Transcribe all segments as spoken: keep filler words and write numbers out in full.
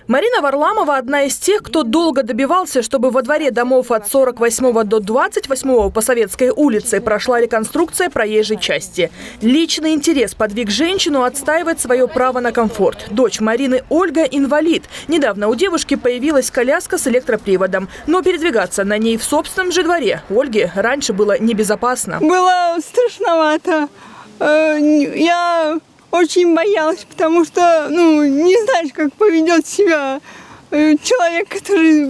Марина Варламова – одна из тех, кто долго добивался, чтобы во дворе домов от сорок восьмого до двадцать восьмого по Советской улице прошла реконструкция проезжей части. Личный интерес подвиг женщину отстаивать свое право на комфорт. Дочь Марины Ольга – инвалид. Недавно у девушки появилась коляска с электроприводом. Но передвигаться на ней в собственном же дворе Ольге раньше было небезопасно. Было страшновато. Я очень боялась, потому что, ну, не знаешь, как поведет себя человек, который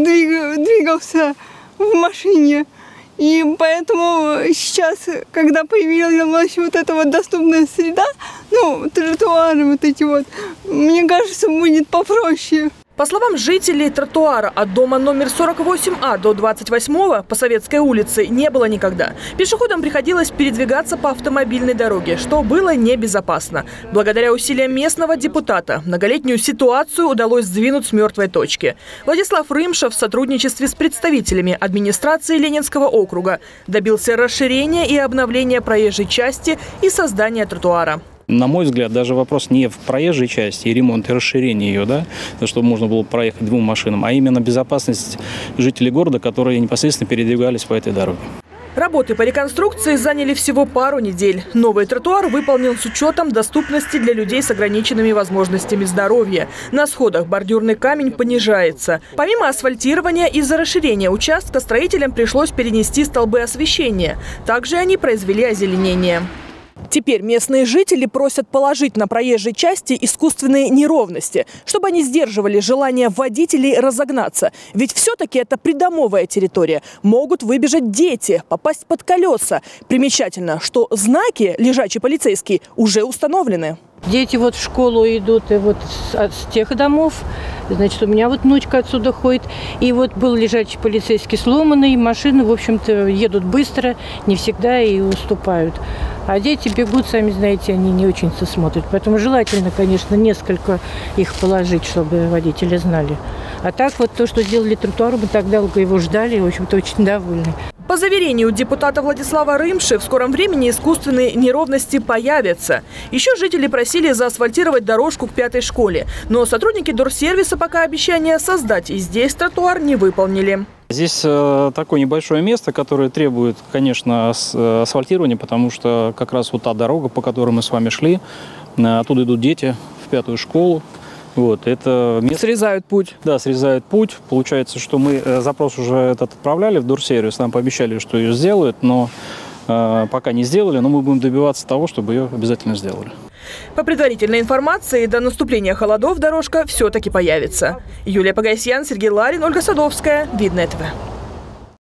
двигался в машине. И поэтому сейчас, когда появилась вот эта вот доступная среда, ну, тротуары вот эти вот, мне кажется, будет попроще. По словам жителей, тротуара от дома номер сорок восемь А до двадцать восьмого по Советской улице не было никогда. Пешеходам приходилось передвигаться по автомобильной дороге, что было небезопасно. Благодаря усилиям местного депутата многолетнюю ситуацию удалось сдвинуть с мертвой точки. Владислав Рымшев в сотрудничестве с представителями администрации Ленинского округа добился расширения и обновления проезжей части и создания тротуара. На мой взгляд, даже вопрос не в проезжей части и ремонт и расширение ее, да, чтобы можно было проехать двум машинам, а именно безопасность жителей города, которые непосредственно передвигались по этой дороге. Работы по реконструкции заняли всего пару недель. Новый тротуар выполнен с учетом доступности для людей с ограниченными возможностями здоровья. На сходах бордюрный камень понижается. Помимо асфальтирования, из-за расширения участка строителям пришлось перенести столбы освещения. Также они произвели озеленение. Теперь местные жители просят положить на проезжей части искусственные неровности, чтобы они сдерживали желание водителей разогнаться. Ведь все-таки это придомовая территория. Могут выбежать дети, попасть под колеса. Примечательно, что знаки лежачие полицейские уже установлены. Дети вот в школу идут и вот с, с тех домов. Значит, у меня вот внучка отсюда ходит. И вот был лежачий полицейский сломанный. Машины, в общем-то, едут быстро, не всегда и уступают. А дети бегут, сами знаете, они не очень-то смотрят. Поэтому желательно, конечно, несколько их положить, чтобы водители знали. А так вот то, что сделали тротуар, мы так долго его ждали, в общем-то, очень довольны. По заверению депутата Владислава Рымши, в скором времени искусственные неровности появятся. Еще жители просили заасфальтировать дорожку к пятой школе. Но сотрудники Дорсервиса пока обещания создать и здесь тротуар не выполнили. Здесь э, такое небольшое место, которое требует, конечно, ас асфальтирования, потому что как раз вот та дорога, по которой мы с вами шли, э, оттуда идут дети в пятую школу. Вот, это место... Срезают путь. Да, срезают путь. Получается, что мы э, запрос уже этот отправляли в Дорсервис, нам пообещали, что ее сделают, но э, пока не сделали, но мы будем добиваться того, чтобы ее обязательно сделали. По предварительной информации, до наступления холодов дорожка все-таки появится. Юлия Погосян, Сергей Ларин, Ольга Садовская. Видное ТВ.